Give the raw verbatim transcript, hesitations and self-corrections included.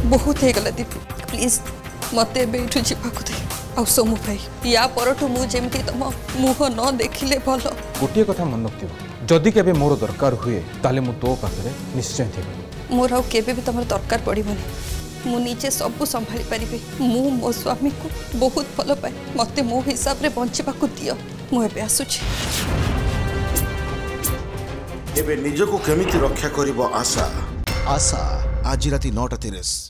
बहुत हो गला दीपू प्लीज मत एठू जावाक दे आ सोमू भाई या परठू मु जेमती तुम मुह न देखिले भल गोटे कथा मन रखियो जदि केबे मोर दरकार हुए ताले मु तो पाखरे निश्चय थेबे मोर आ केबे भी तुम दरकार पड़िबनी मु निजे सब संभाली पारिबे मु मो स्वामी को बहुत भल पाए मते मो हिसाब रे बंचिबाकू दियो मु एबे आसुची एबे निजको केमिति रक्षा करिवो आशा आशा आज राति नौ टा तीस।